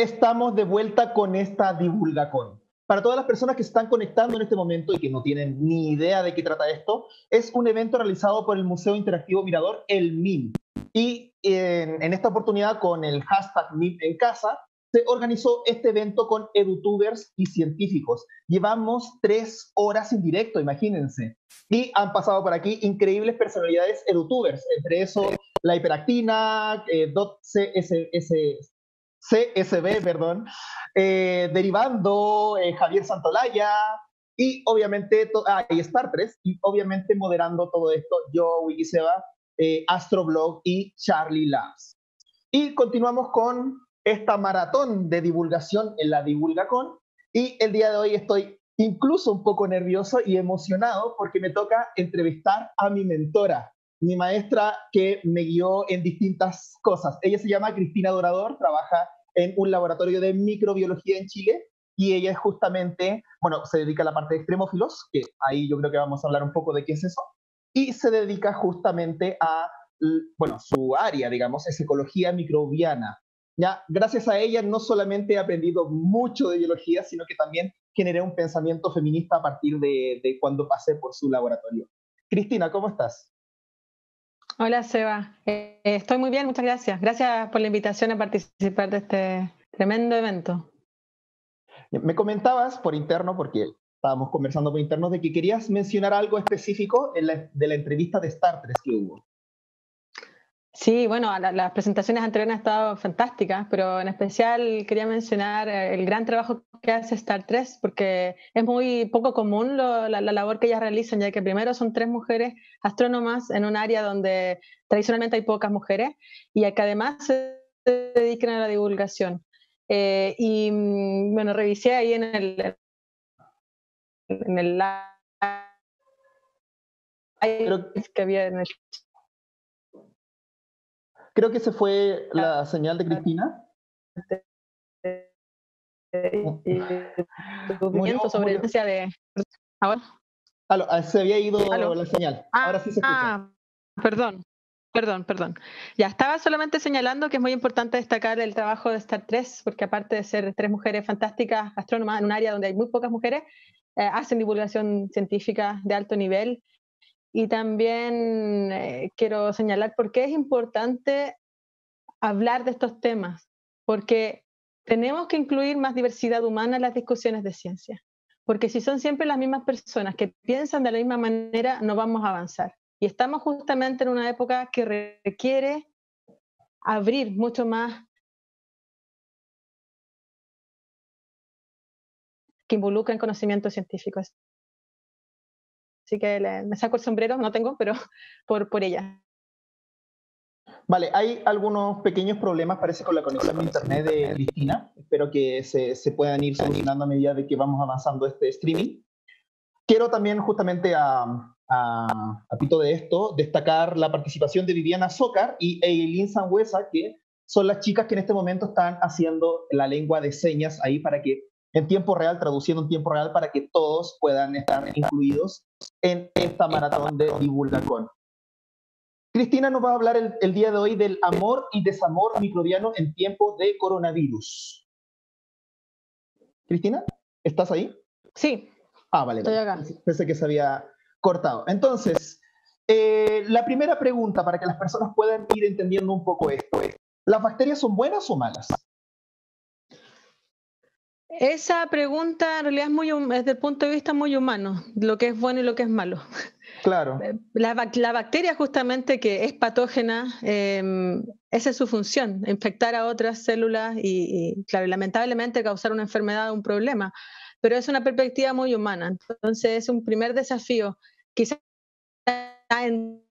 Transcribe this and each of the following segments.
estamos de vuelta con esta DivulgaCon. Para todas las personas que se están conectando en este momento y que no tienen ni idea de qué trata esto, es un evento realizado por el Museo Interactivo Mirador, el MIM. Y en esta oportunidad, con el hashtag MIM en casa, se organizó este evento con edutubers y científicos. Llevamos 3 horas en directo, imagínense. Y han pasado por aquí increíbles personalidades edutubers, entre eso la Hiperactina, CSB, perdón, Derivando, Javier Santolaya, y obviamente, y Star 3, y obviamente moderando todo esto, yo, Wikiseba, Astroblog y Charlie Labs. Y continuamos con esta maratón de divulgación en la DivulgaCon, y el día de hoy estoy incluso un poco nervioso y emocionado porque me toca entrevistar a mi mentora, mi maestra que me guió en distintas cosas. Ella se llama Cristina Dorador, trabaja en un laboratorio de microbiología en Chile, y ella es justamente, bueno, se dedica a la parte de extremófilos, que ahí yo creo que vamos a hablar un poco de qué es eso, y se dedica justamente a, bueno, su área, digamos, es ecología microbiana. Ya, gracias a ella no solamente he aprendido mucho de biología, sino que también generé un pensamiento feminista a partir de cuando pasé por su laboratorio. Cristina, ¿cómo estás? Hola, Seba. Estoy muy bien, muchas gracias. Gracias por la invitación a participar de este tremendo evento. Me comentabas por interno, porque estábamos conversando por interno, de que querías mencionar algo específico de la entrevista de Star 3 que hubo. Sí, bueno, las presentaciones anteriores han estado fantásticas, pero en especial quería mencionar el gran trabajo que hace Star 3, porque es muy poco común la labor que ellas realizan, ya que primero son 3 mujeres astrónomas en un área donde tradicionalmente hay pocas mujeres, y que además se dedican a la divulgación. Bueno, revisé ahí en el live Creo, que había en el creo que se fue la señal de Cristina. Murió, sobre murió. la de... ¿Ahora? Se había ido ¿Aló? la señal. Ahora sí se escucha. Perdón. Ya estaba solamente señalando que es muy importante destacar el trabajo de Star 3, porque aparte de ser 3 mujeres fantásticas astrónomas en un área donde hay muy pocas mujeres, hacen divulgación científica de alto nivel. Y también quiero señalar por qué es importante hablar de estos temas, porque tenemos que incluir más diversidad humana en las discusiones de ciencia, porque si son siempre las mismas personas que piensan de la misma manera, no vamos a avanzar. Y estamos justamente en una época que requiere abrir mucho más, que involucren conocimientos científicos. Así que me saco el sombrero, no tengo, pero por ella. Vale, hay algunos pequeños problemas, parece, con la conexión de internet de Cristina. Espero que se puedan ir solucionando a medida de que vamos avanzando este streaming. Quiero también, justamente a pito de esto, destacar la participación de Viviana Zócar y Eileen Sangüesa, que son las chicas que en este momento están haciendo la lengua de señas ahí para que en tiempo real, traduciendo en tiempo real, para que todos puedan estar incluidos en esta maratón de DivulgaCon. Cristina nos va a hablar el día de hoy del amor y desamor microbiano en tiempo de coronavirus. Cristina, ¿estás ahí? Sí, vale. estoy acá. Pensé que se había cortado. Entonces, la primera pregunta para que las personas puedan ir entendiendo un poco esto es, ¿las bacterias son buenas o malas? Esa pregunta en realidad es desde el punto de vista muy humano, lo que es bueno y lo que es malo. Claro. La bacteria justamente, que es patógena, esa es su función, infectar a otras células y claro, lamentablemente causar una enfermedad o un problema, pero es una perspectiva muy humana. Entonces es un primer desafío, quizás en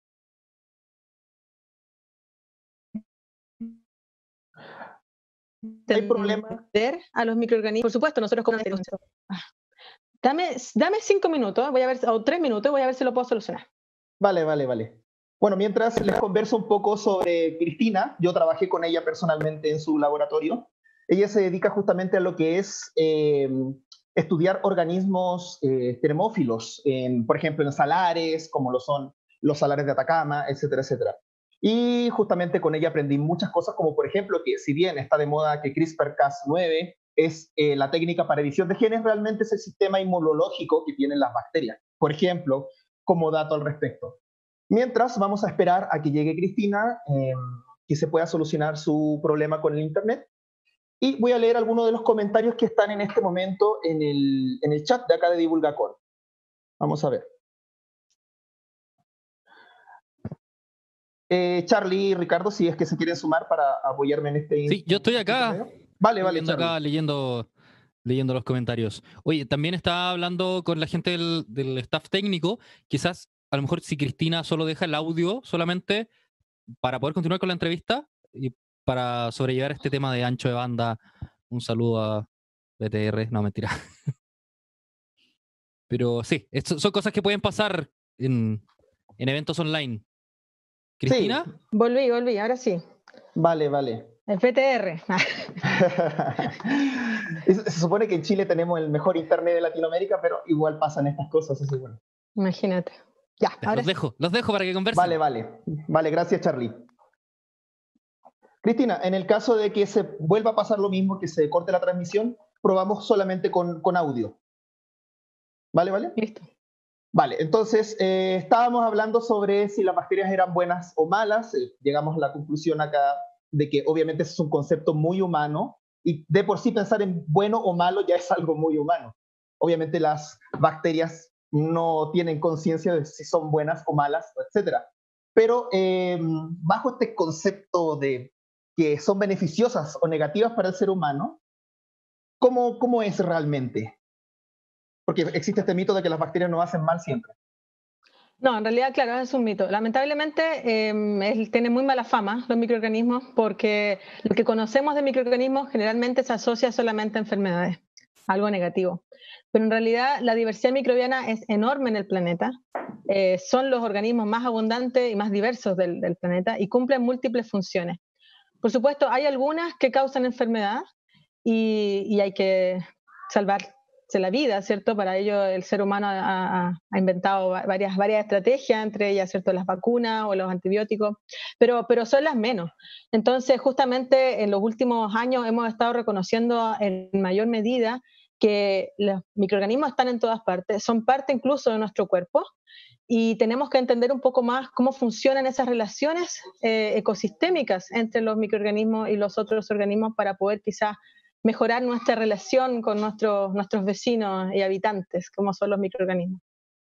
¿Hay problema? entender a los microorganismos. Por supuesto, nosotros como... Dame 5 minutos, voy a ver, o 3 minutos, voy a ver si lo puedo solucionar. Vale. Bueno, mientras les converso un poco sobre Cristina, yo trabajé con ella personalmente en su laboratorio. Ella se dedica justamente a lo que es estudiar organismos termófilos, por ejemplo, en salares, como lo son los salares de Atacama, etcétera, etcétera. Y justamente con ella aprendí muchas cosas, como por ejemplo que si bien está de moda que CRISPR-Cas9 es la técnica para edición de genes, realmente es el sistema inmunológico que tienen las bacterias. Por ejemplo, como dato al respecto. Mientras, vamos a esperar a que llegue Cristina, que se pueda solucionar su problema con el Internet. Y voy a leer algunos de los comentarios que están en este momento en el chat de acá de Divulgacor. Vamos a ver. Charlie y Ricardo, si es que se quieren sumar para apoyarme en este. Sí, yo estoy acá. Vale, leyendo Charlie. acá, leyendo los comentarios. Oye, también estaba hablando con la gente del staff técnico. Quizás, a lo mejor, si Cristina solo deja el audio solamente para poder continuar con la entrevista y para sobrellevar este tema de ancho de banda. Un saludo a BTR. No, mentira. Pero sí, son cosas que pueden pasar en eventos online. ¿Cristina? Sí. Volví, ahora sí. Vale. El PTR. Se supone que en Chile tenemos el mejor internet de Latinoamérica, pero igual pasan estas cosas, así bueno. Imagínate. Ya, ahora los dejo para que conversen. Vale, gracias, Charlie. Cristina, en el caso de que se vuelva a pasar lo mismo, que se corte la transmisión, probamos solamente con audio. ¿Vale? Listo. Vale, entonces estábamos hablando sobre si las bacterias eran buenas o malas. Llegamos a la conclusión acá de que obviamente es un concepto muy humano y de por sí pensar en bueno o malo ya es algo muy humano. Obviamente las bacterias no tienen conciencia de si son buenas o malas, etc. Pero bajo este concepto de que son beneficiosas o negativas para el ser humano, ¿cómo es realmente? Porque existe este mito de que las bacterias no hacen mal siempre. No, en realidad, claro, es un mito. Lamentablemente, tiene muy mala fama los microorganismos porque lo que conocemos de microorganismos generalmente se asocia solamente a enfermedades, algo negativo. Pero en realidad la diversidad microbiana es enorme en el planeta. Son los organismos más abundantes y más diversos del planeta y cumplen múltiples funciones. Por supuesto, hay algunas que causan enfermedad y hay que salvarse la vida, ¿cierto? Para ello el ser humano ha inventado varias estrategias, entre ellas, ¿cierto?, las vacunas o los antibióticos, pero son las menos. Entonces, justamente en los últimos años hemos estado reconociendo en mayor medida que los microorganismos están en todas partes, son parte incluso de nuestro cuerpo, y tenemos que entender un poco más cómo funcionan esas relaciones ecosistémicas entre los microorganismos y los otros organismos para poder quizás mejorar nuestra relación con nuestros vecinos y habitantes, como son los microorganismos.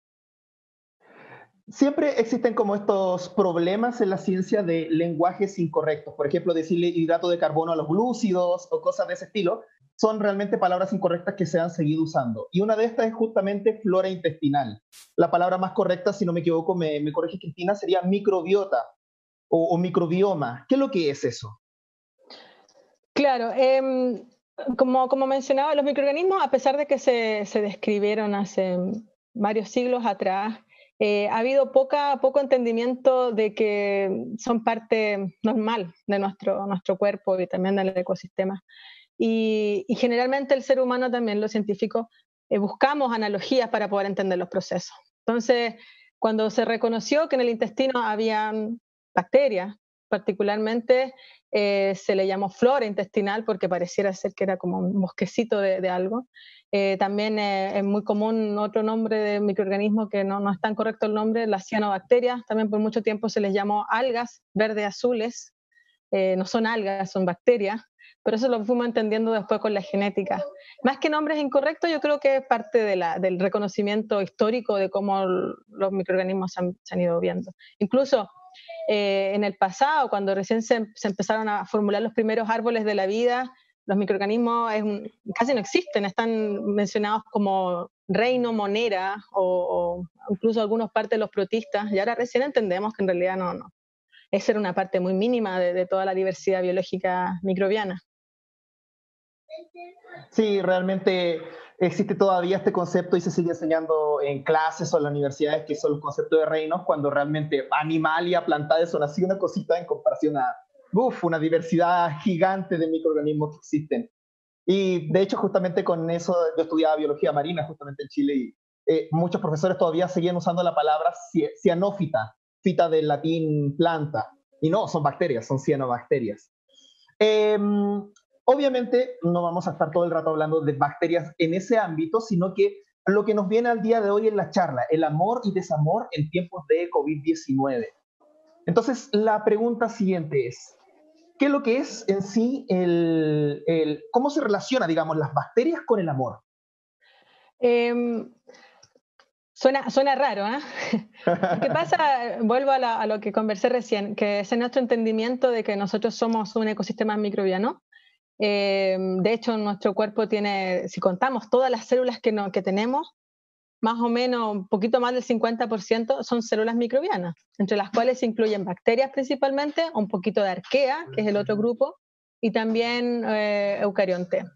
Siempre existen como estos problemas en la ciencia de lenguajes incorrectos. Por ejemplo, decirle hidrato de carbono a los glúcidos o cosas de ese estilo son realmente palabras incorrectas que se han seguido usando. Y una de estas es justamente flora intestinal. La palabra más correcta, si no me equivoco, me corrige Cristina, sería microbiota o microbioma. ¿Qué es lo que es eso? Claro, como mencionaba, los microorganismos, a pesar de que se describieron hace varios siglos atrás, ha habido poco entendimiento de que son parte normal de nuestro cuerpo y también del ecosistema. Y generalmente el ser humano también, los científicos, buscamos analogías para poder entender los procesos. Entonces, cuando se reconoció que en el intestino habían bacterias, particularmente se le llamó flora intestinal porque pareciera ser que era como un bosquecito de algo. También es muy común otro nombre de microorganismo que no es tan correcto el nombre, las cianobacterias. También por mucho tiempo se les llamó algas verde azules. No son algas, son bacterias, pero eso lo fuimos entendiendo después con la genética. Más que nombres incorrectos, yo creo que es parte del reconocimiento histórico de cómo los microorganismos se han ido viendo. Incluso en el pasado, cuando recién se empezaron a formular los primeros árboles de la vida, los microorganismos casi no existen, están mencionados como reino, monera o incluso algunas partes de los protistas, y ahora recién entendemos que en realidad no. Esa era una parte muy mínima de toda la diversidad biológica microbiana. Sí, realmente existe todavía este concepto y se sigue enseñando en clases o en las universidades que son los conceptos de reinos, cuando realmente Animalia, Plantae son así una cosita en comparación a una diversidad gigante de microorganismos que existen. Y de hecho, justamente con eso, yo estudiaba biología marina justamente en Chile y muchos profesores todavía seguían usando la palabra cianófita, fita del latín planta. Y no, son bacterias, son cianobacterias. Obviamente no vamos a estar todo el rato hablando de bacterias en ese ámbito, sino que lo que nos viene al día de hoy en la charla, el amor y desamor en tiempos de COVID-19. Entonces, la pregunta siguiente es, ¿qué es lo que es en sí cómo se relaciona, digamos, las bacterias con el amor? Em, suena raro, ¿eh? ¿Qué pasa? Vuelvo a lo que conversé recién, que es nuestro entendimiento de que nosotros somos un ecosistema microbiano. De hecho, nuestro cuerpo tiene, si contamos todas las células que tenemos, más o menos un poquito más del 50% son células microbianas, entre las cuales se incluyen bacterias principalmente, un poquito de arquea, que es el otro grupo, y también eucarionte.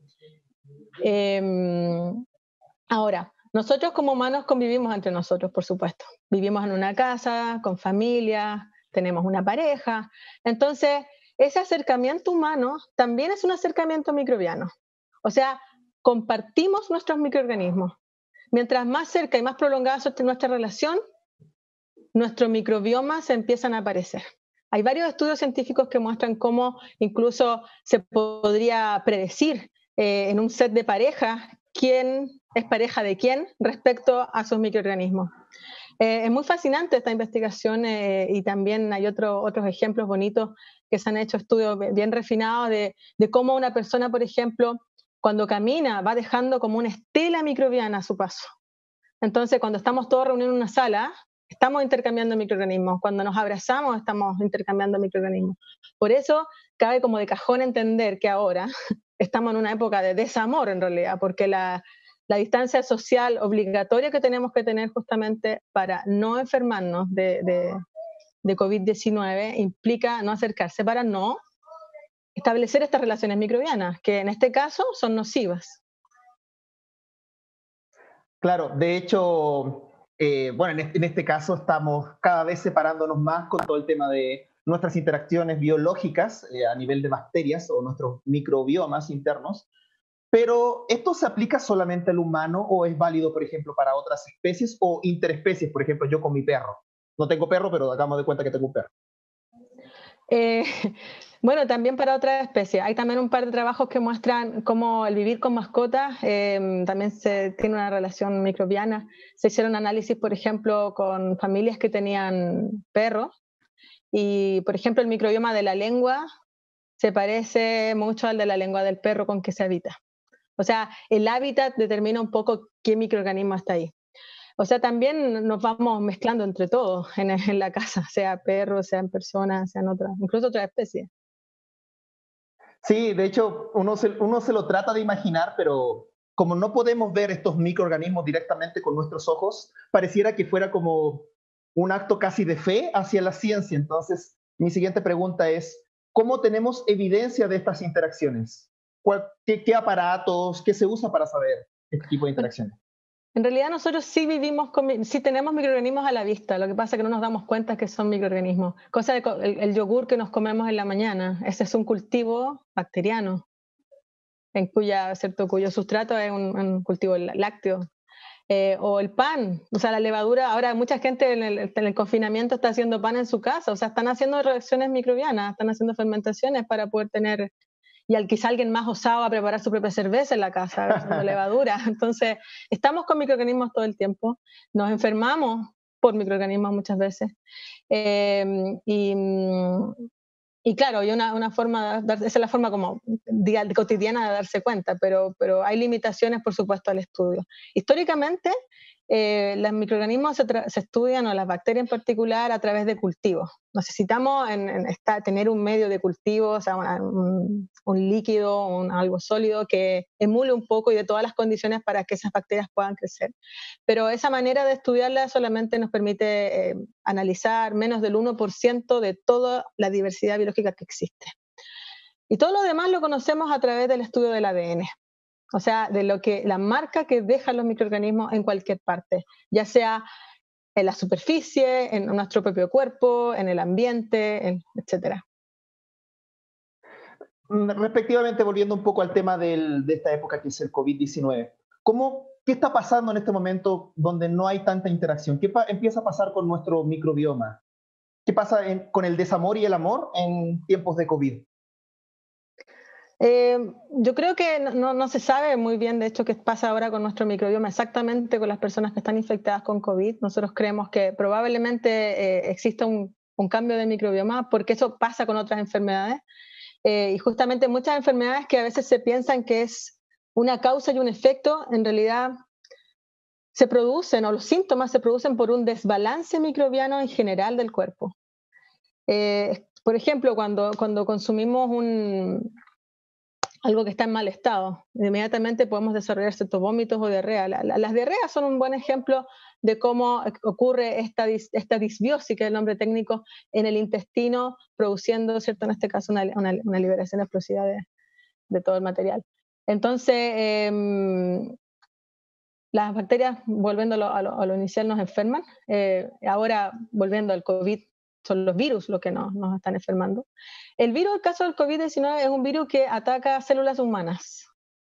Ahora, nosotros como humanos convivimos entre nosotros, por supuesto. Vivimos en una casa, con familia, tenemos una pareja. Entonces, ese acercamiento humano también es un acercamiento microbiano. O sea, compartimos nuestros microorganismos. Mientras más cerca y más prolongada es nuestra relación, nuestros microbiomas empiezan a aparecer. Hay varios estudios científicos que muestran cómo incluso se podría predecir en un set de parejas quién es pareja de quién respecto a sus microorganismos. Es muy fascinante esta investigación y también hay otros ejemplos bonitos que se han hecho estudios bien refinados de cómo una persona, por ejemplo, cuando camina va dejando como una estela microbiana a su paso. Entonces, cuando estamos todos reunidos en una sala, estamos intercambiando microorganismos. Cuando nos abrazamos, estamos intercambiando microorganismos. Por eso, cabe como de cajón entender que ahora estamos en una época de desamor, en realidad, porque la distancia social obligatoria que tenemos que tener justamente para no enfermarnos de COVID-19 implica no acercarse para no establecer estas relaciones microbianas, que en este caso son nocivas. Claro, de hecho, bueno, en este caso estamos cada vez separándonos más con todo el tema de nuestras interacciones biológicas a nivel de bacterias o nuestros microbiomas internos. Pero, ¿esto se aplica solamente al humano o es válido, por ejemplo, para otras especies o interespecies? Por ejemplo, yo con mi perro. No tengo perro, pero hagamos de cuenta que tengo un perro. Eh, bueno, también para otras especies. Hay también un par de trabajos que muestran cómo el vivir con mascotas también se tiene una relación microbiana. Se hicieron análisis, por ejemplo, con familias que tenían perros y, por ejemplo, el microbioma de la lengua se parece mucho al de la lengua del perro con que se habita. O sea, el hábitat determina un poco qué microorganismo está ahí. O sea, también nos vamos mezclando entre todos en la casa, sea perros, sean personas, sean otras, incluso otras especies. Sí, de hecho, uno se lo trata de imaginar, pero como no podemos ver estos microorganismos directamente con nuestros ojos, pareciera que fuera como un acto casi de fe hacia la ciencia. Entonces, mi siguiente pregunta es, ¿cómo tenemos evidencia de estas interacciones? ¿Qué aparatos, qué se usa para saber este tipo de interacciones? En realidad nosotros sí sí tenemos microorganismos a la vista, lo que pasa es que no nos damos cuenta que son microorganismos. Cosa de el yogur que nos comemos en la mañana, ese es un cultivo bacteriano, cuyo sustrato es un cultivo lácteo. O el pan, o sea, la levadura, ahora mucha gente en el confinamiento está haciendo pan en su casa, o sea, están haciendo reacciones microbianas, están haciendo fermentaciones para poder tener, y quizá alguien más osado a preparar su propia cerveza en la casa, usando levadura. Entonces, estamos con microorganismos todo el tiempo, nos enfermamos por microorganismos muchas veces. Eh, y, y claro, hay una forma, esa es la forma como cotidiana de darse cuenta, pero hay limitaciones, por supuesto, al estudio. Históricamente, los microorganismos se estudian, o las bacterias en particular, a través de cultivos. Necesitamos tener un medio de cultivo, o sea, un líquido, algo sólido que emule un poco y de todas las condiciones para que esas bacterias puedan crecer. Pero esa manera de estudiarla solamente nos permite analizar menos del 1% de toda la diversidad biológica que existe. Y todo lo demás lo conocemos a través del estudio del ADN. O sea, de la marca que dejan los microorganismos en cualquier parte, ya sea en la superficie, en nuestro propio cuerpo, en el ambiente, etcétera. Respectivamente, volviendo un poco al tema de esta época que es el COVID-19, ¿qué está pasando en este momento donde no hay tanta interacción? ¿Qué empieza a pasar con nuestro microbioma? ¿Qué pasa con el desamor y el amor en tiempos de COVID? Yo creo que no se sabe muy bien, de hecho, qué pasa ahora con nuestro microbioma exactamente con las personas que están infectadas con COVID. Nosotros creemos que probablemente exista un cambio de microbioma porque eso pasa con otras enfermedades. Y justamente muchas enfermedades que a veces se piensan que es una causa y un efecto, en realidad se producen, o los síntomas se producen por un desbalance microbiano en general del cuerpo. Por ejemplo, cuando consumimos algo que está en mal estado, inmediatamente podemos desarrollar ciertos vómitos o diarrea. Las diarreas son un buen ejemplo de cómo ocurre esta disbiosis, que es el nombre técnico, en el intestino, produciendo, ¿cierto?, en este caso, una liberación explosiva de todo el material. Entonces, las bacterias, volviendo a lo inicial, nos enferman. Ahora, volviendo al COVID, son los virus los que nos están enfermando. El virus, el caso del COVID-19, es un virus que ataca células humanas.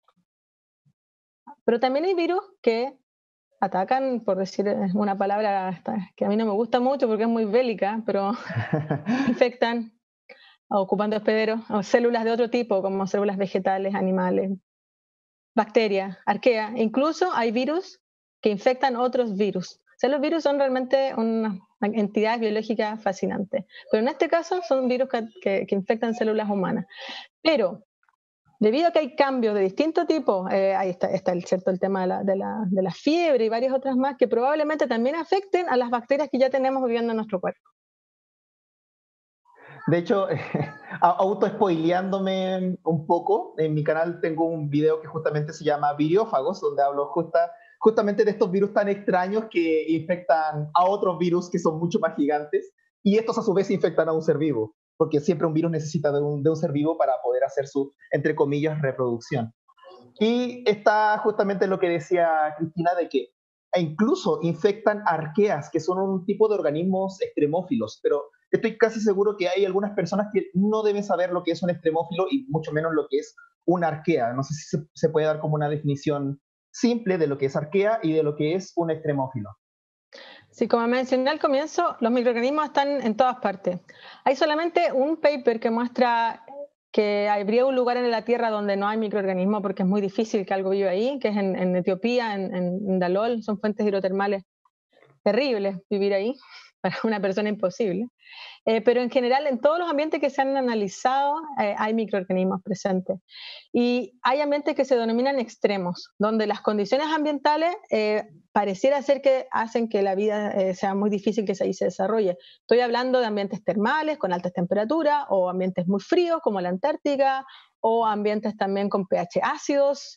Pero también hay virus que atacan, por decir una palabra que a mí no me gusta mucho porque es muy bélica, pero infectan, ocupando hospederos, o células de otro tipo, como células vegetales, animales, bacterias, arqueas. Incluso hay virus que infectan otros virus. O sea, los virus son realmente unas entidades biológicas fascinantes. Pero en este caso son virus que infectan células humanas. Pero debido a que hay cambios de distintos tipos, ahí está el tema de la fiebre y varias otras más, que probablemente también afecten a las bacterias que ya tenemos viviendo en nuestro cuerpo. De hecho, auto-spoileándome un poco, en mi canal tengo un video que justamente se llama Viriófagos, donde hablo justamente de estos virus tan extraños que infectan a otros virus que son mucho más gigantes, y estos a su vez infectan a un ser vivo, porque siempre un virus necesita de un ser vivo para poder hacer su, entre comillas, reproducción. Y está justamente lo que decía Cristina, de que incluso infectan arqueas, que son un tipo de organismos extremófilos, pero estoy casi seguro que hay algunas personas que no deben saber lo que es un extremófilo y mucho menos lo que es una arquea. No sé si se puede dar como una definición simple de lo que es arquea y de lo que es un extremófilo. Sí, como mencioné al comienzo, los microorganismos están en todas partes. Hay solamente un paper que muestra que habría un lugar en la Tierra donde no hay microorganismos porque es muy difícil que algo viva ahí, que es en Etiopía, en Dalol, son fuentes hidrotermales terribles vivir ahí, para una persona imposible. Pero en general, en todos los ambientes que se han analizado, hay microorganismos presentes. Y hay ambientes que se denominan extremos, donde las condiciones ambientales pareciera ser que hacen que la vida sea muy difícil que ahí se desarrolle. Estoy hablando de ambientes termales con altas temperaturas, o ambientes muy fríos como la Antártica, o ambientes también con pH ácidos,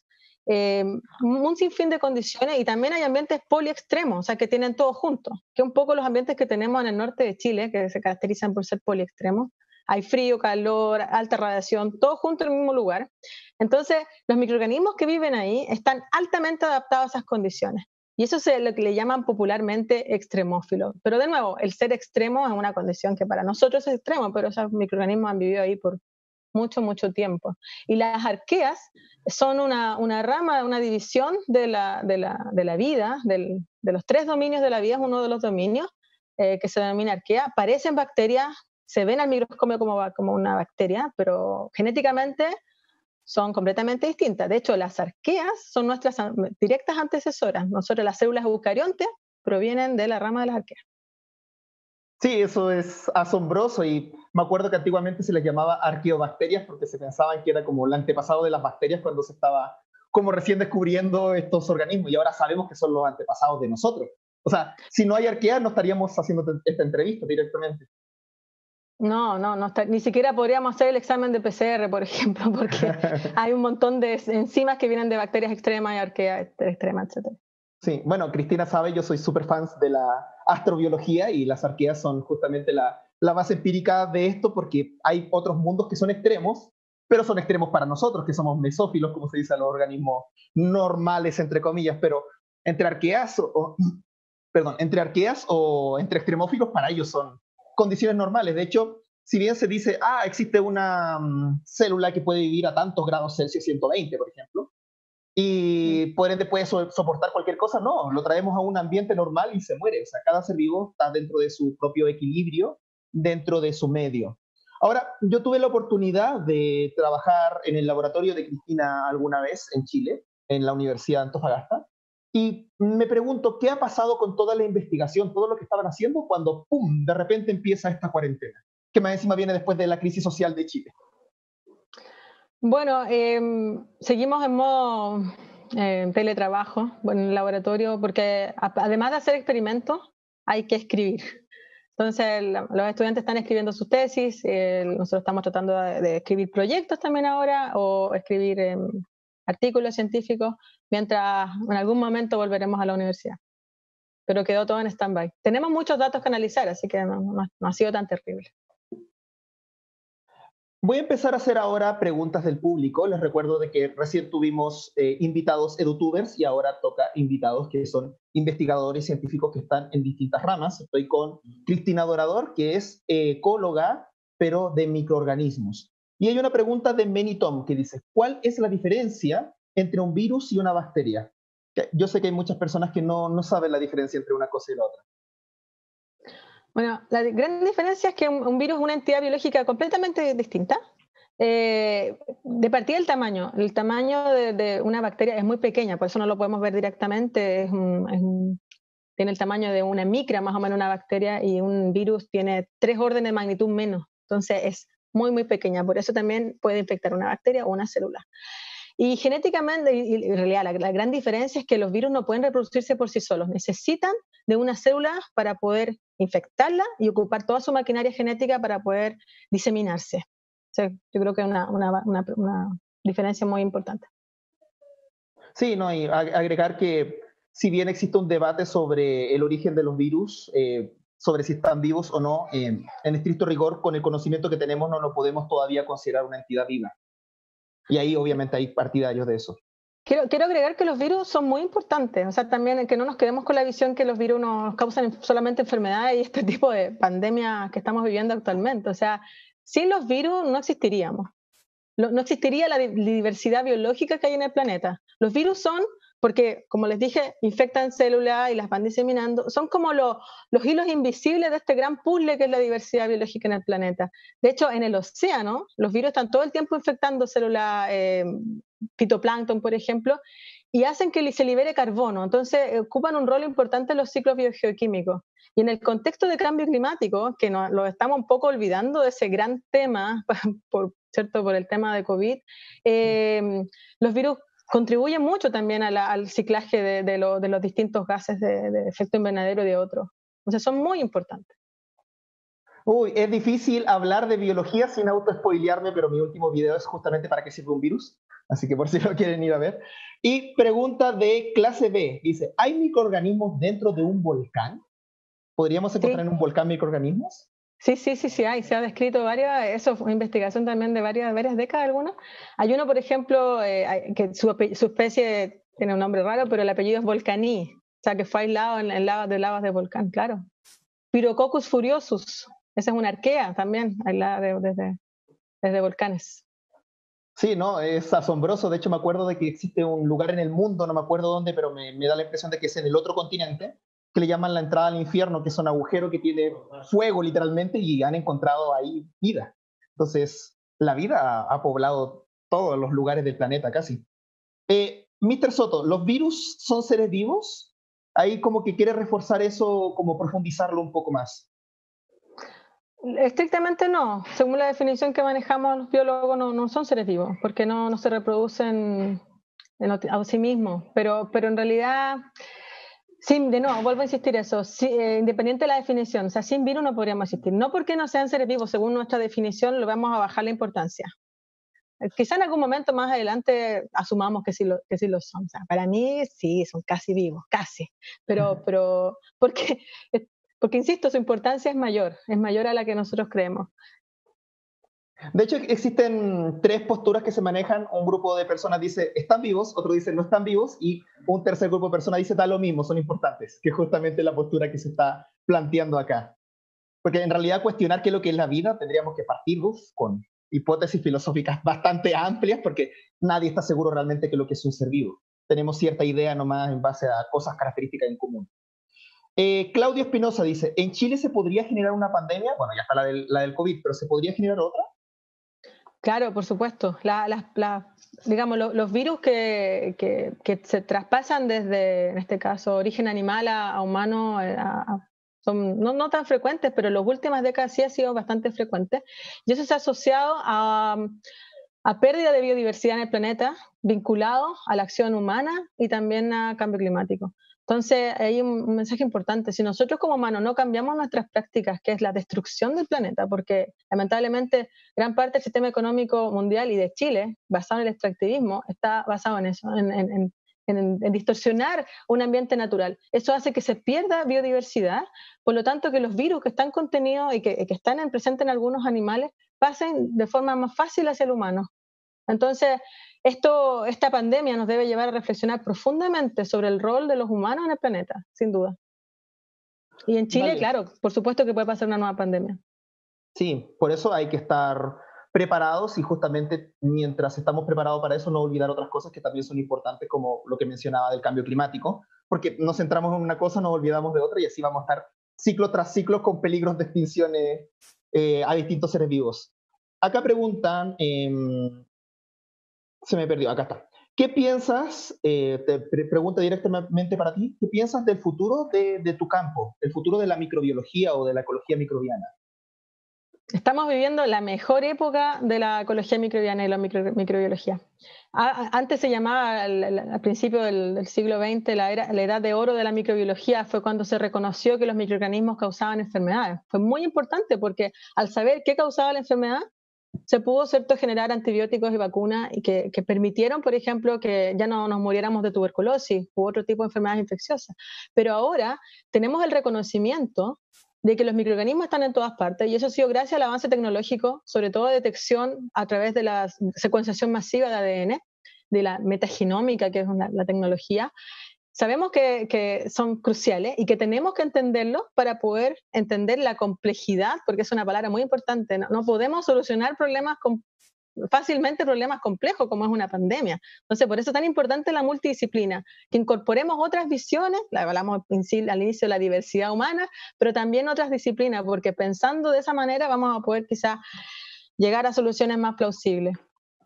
un sinfín de condiciones. Y también hay ambientes poliextremos, o sea, que tienen todo junto, que un poco los ambientes que tenemos en el norte de Chile, que se caracterizan por ser poliextremos. Hay frío, calor, alta radiación, todo junto en el mismo lugar. Entonces, los microorganismos que viven ahí están altamente adaptados a esas condiciones. Y eso es lo que le llaman popularmente extremófilo. Pero de nuevo, el ser extremo es una condición que para nosotros es extremo, pero esos microorganismos han vivido ahí por mucho, mucho tiempo. Y las arqueas son una rama, una división de la vida, de los 3 dominios de la vida, es uno de los dominios que se denomina arquea. Parecen bacterias, se ven al microscopio como una bacteria, pero genéticamente son completamente distintas. De hecho, las arqueas son nuestras directas antecesoras. Nosotros, las células eucariontes, provienen de la rama de las arqueas. Sí, eso es asombroso y me acuerdo que antiguamente se les llamaba arqueobacterias porque se pensaban que era como el antepasado de las bacterias cuando se estaba como recién descubriendo estos organismos y ahora sabemos que son los antepasados de nosotros. O sea, si no hay arqueas no estaríamos haciendo esta entrevista directamente. No está, ni siquiera podríamos hacer el examen de PCR, por ejemplo, porque hay un montón de enzimas que vienen de bacterias extremas y arqueas extremas, etc. Sí, bueno, Cristina sabe, yo soy súper fan de la astrobiología y las arqueas son justamente la base empírica de esto porque hay otros mundos que son extremos, pero son extremos para nosotros, que somos mesófilos, como se dice a los organismos normales, entre comillas, pero entre arqueas entre arqueas o entre extremófilos, para ellos son condiciones normales. De hecho, si bien se dice, existe una célula que puede vivir a tantos grados Celsius, 120, por ejemplo, y por ende puede soportar cualquier cosa, no, lo traemos a un ambiente normal y se muere. O sea, cada ser vivo está dentro de su propio equilibrio dentro de su medio. Ahora, yo tuve la oportunidad de trabajar en el laboratorio de Cristina alguna vez en Chile, en la Universidad de Antofagasta, y me pregunto qué ha pasado con toda la investigación, todo lo que estaban haciendo cuando, ¡pum!, de repente empieza esta cuarentena, que más encima viene después de la crisis social de Chile. Bueno, seguimos en modo teletrabajo en el laboratorio porque además de hacer experimentos, hay que escribir. Entonces, los estudiantes están escribiendo sus tesis, nosotros estamos tratando de escribir proyectos también ahora o escribir artículos científicos, mientras en algún momento volveremos a la universidad. Pero quedó todo en stand-by. Tenemos muchos datos que analizar, así que no ha sido tan terrible. Voy a empezar a hacer ahora preguntas del público. Les recuerdo de que recién tuvimos invitados edutubers y ahora toca invitados que son investigadores científicos que están en distintas ramas. Estoy con Cristina Dorador, que es ecóloga, pero de microorganismos. Y hay una pregunta de Menitom que dice, ¿cuál es la diferencia entre un virus y una bacteria? Yo sé que hay muchas personas que no saben la diferencia entre una cosa y la otra. Bueno, la gran diferencia es que un virus es una entidad biológica completamente distinta. De partida el tamaño de una bacteria es muy pequeña, por eso no lo podemos ver directamente. Tiene el tamaño de una micra, más o menos, una bacteria, y un virus tiene 3 órdenes de magnitud menos. Entonces es muy, muy pequeña. Por eso también puede infectar una bacteria o una célula. Y genéticamente, y en realidad, la gran diferencia es que los virus no pueden reproducirse por sí solos. Necesitan de una célula para poder infectarla y ocupar toda su maquinaria genética para poder diseminarse. O sea, yo creo que es una diferencia muy importante. Sí, no, y agregar que si bien existe un debate sobre el origen de los virus, sobre si están vivos o no, en estricto rigor, con el conocimiento que tenemos, no lo podemos todavía considerar una entidad viva. Y ahí obviamente hay partidarios de eso. Quiero agregar que los virus son muy importantes, o sea, también que no nos quedemos con la visión que los virus nos causan solamente enfermedades y este tipo de pandemia que estamos viviendo actualmente. O sea, sin los virus no existiríamos. No existiría la diversidad biológica que hay en el planeta. Los virus son, porque como les dije, infectan células y las van diseminando, son como los hilos invisibles de este gran puzzle que es la diversidad biológica en el planeta. De hecho, en el océano, los virus están todo el tiempo infectando células, fitoplancton, por ejemplo, y hacen que se libere carbono. Entonces, ocupan un rol importante en los ciclos biogeoquímicos. Y en el contexto de cambio climático, que lo estamos un poco olvidando de ese gran tema, por el tema de COVID, los virus contribuyen mucho también al ciclaje de los distintos gases de efecto invernadero y de otros. Entonces son muy importantes. Uy, es difícil hablar de biología sin auto-spoilearme, pero mi último video es justamente para qué sirve un virus, así que por si lo quieren ir a ver. Y pregunta de clase B, dice, ¿hay microorganismos dentro de un volcán? ¿Podríamos encontrar en un volcán microorganismos? Sí hay, se ha descrito varias, eso fue investigación también de varias décadas algunas. Hay uno, por ejemplo, que su especie tiene un nombre raro, pero el apellido es Volcaní, o sea que fue aislado en lavas de volcán, claro. Pyrococcus furiosus, esa es una arquea también, aislada desde volcanes. Sí, no, es asombroso. De hecho, me acuerdo de que existe un lugar en el mundo, no me acuerdo dónde, pero me da la impresión de que es en el otro continente, que le llaman la entrada al infierno, que es un agujero que tiene fuego literalmente y han encontrado ahí vida. Entonces, la vida ha poblado todos los lugares del planeta casi. Mr. Soto, ¿los virus son seres vivos? Ahí como que quiere reforzar eso, como profundizarlo un poco más. Estrictamente no. Según la definición que manejamos los biólogos, no son seres vivos, porque no se reproducen a sí mismos. Pero en realidad, sí, de nuevo, vuelvo a insistir eso, sí, independiente de la definición, o sea, sin virus no podríamos existir. No porque no sean seres vivos, según nuestra definición, le vamos a bajar la importancia. Quizá en algún momento más adelante asumamos que sí lo son. O sea, para mí sí, son casi vivos, casi. Pero porque insisto, su importancia es mayor a la que nosotros creemos. De hecho, existen 3 posturas que se manejan. Un grupo de personas dice, están vivos, otro dice, no están vivos, y un tercer grupo de personas dice, da lo mismo, son importantes, que es justamente la postura que se está planteando acá. Porque en realidad cuestionar qué es lo que es la vida, tendríamos que partir con hipótesis filosóficas bastante amplias, porque nadie está seguro realmente qué es lo que es un ser vivo. Tenemos cierta idea nomás en base a cosas características en común. Claudio Espinosa dice, ¿en Chile se podría generar una pandemia? Bueno, ya está la del COVID, pero ¿se podría generar otra? Claro, por supuesto. Digamos, los virus que se traspasan desde, en este caso, origen animal a humano, son no tan frecuentes, pero en las últimas décadas sí ha sido bastante frecuente. Y eso se ha asociado a pérdida de biodiversidad en el planeta, vinculado a la acción humana y también a cambio climático. Entonces, hay un mensaje importante. Si nosotros como humanos no cambiamos nuestras prácticas, que es la destrucción del planeta, porque lamentablemente gran parte del sistema económico mundial y de Chile, basado en el extractivismo, está basado en eso, en distorsionar un ambiente natural. Eso hace que se pierda biodiversidad, por lo tanto que los virus que están contenidos y que están presentes en algunos animales pasen de forma más fácil hacia el humano. Entonces, esta pandemia nos debe llevar a reflexionar profundamente sobre el rol de los humanos en el planeta, sin duda. Y en Chile, Vale. claro, por supuesto que puede pasar una nueva pandemia. Sí, por eso hay que estar preparados y justamente mientras estamos preparados para eso no olvidar otras cosas que también son importantes como lo que mencionaba del cambio climático, porque nos centramos en una cosa, nos olvidamos de otra y así vamos a estar ciclo tras ciclo con peligros de extinciones a distintos seres vivos. Acá preguntan, se me perdió, acá está. ¿Qué piensas, pregunta directamente para ti, qué piensas del futuro de tu campo, el futuro de la microbiología o de la ecología microbiana? Estamos viviendo la mejor época de la ecología microbiana y la microbiología. Antes se llamaba, al principio del siglo XX, la edad de oro de la microbiología, fue cuando se reconoció que los microorganismos causaban enfermedades. Fue muy importante porque al saber qué causaba la enfermedad, se pudo, ¿cierto?, generar antibióticos y vacunas y que permitieron, por ejemplo, que ya no nos muriéramos de tuberculosis u otro tipo de enfermedades infecciosas. Pero ahora tenemos el reconocimiento de que los microorganismos están en todas partes y eso ha sido gracias al avance tecnológico, sobre todo de detección a través de la secuenciación masiva de ADN, de la metagenómica, que es la tecnología. Sabemos que son cruciales y que tenemos que entenderlos para poder entender la complejidad, porque es una palabra muy importante. No podemos solucionar fácilmente problemas complejos como es una pandemia. Entonces, por eso es tan importante la multidisciplina, que incorporemos otras visiones, hablamos al inicio de la diversidad humana, pero también otras disciplinas, porque pensando de esa manera vamos a poder quizás llegar a soluciones más plausibles.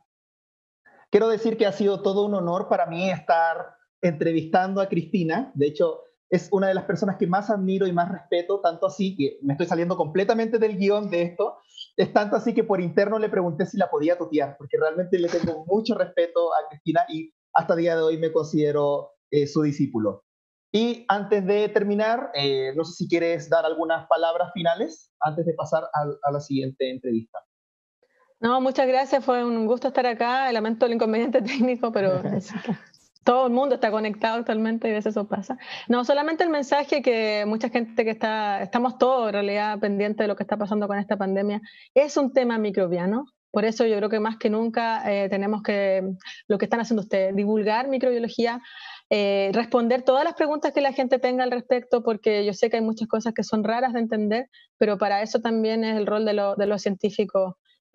Quiero decir que ha sido todo un honor para mí estar entrevistando a Cristina. De hecho, es una de las personas que más admiro y más respeto, tanto así que me estoy saliendo completamente del guión de esto. Es tanto así que por interno le pregunté si la podía tutear, porque realmente le tengo mucho respeto a Cristina y hasta el día de hoy me considero su discípulo. Y antes de terminar, no sé si quieres dar algunas palabras finales antes de pasar a la siguiente entrevista. No, muchas gracias, fue un gusto estar acá. Lamento el inconveniente técnico, pero todo el mundo está conectado actualmente y a veces eso pasa. No, solamente el mensaje que mucha gente estamos todos en realidad pendientes de lo que está pasando con esta pandemia. Es un tema microbiano, por eso yo creo que más que nunca tenemos que, lo que están haciendo ustedes, divulgar microbiología, responder todas las preguntas que la gente tenga al respecto, porque yo sé que hay muchas cosas que son raras de entender, pero para eso también es el rol de los científicos.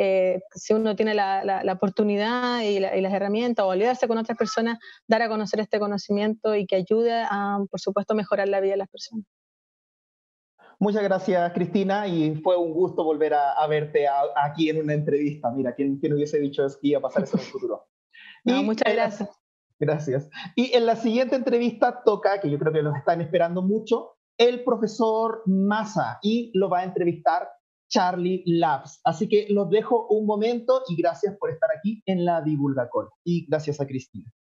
Si uno tiene la oportunidad y las herramientas o aliarse con otras personas, dar a conocer este conocimiento y que ayude a, por supuesto, mejorar la vida de las personas. Muchas gracias, Cristina, y fue un gusto volver a verte aquí en una entrevista. Mira, ¿quién hubiese dicho que iba a pasar eso en el futuro? No, Y muchas gracias. gracias. Y en la siguiente entrevista toca, que yo creo que los están esperando mucho, el profesor Massa, y lo va a entrevistar Charlie Labs. Así que los dejo un momento y gracias por estar aquí en la Divulgacol. Y gracias a Cristina.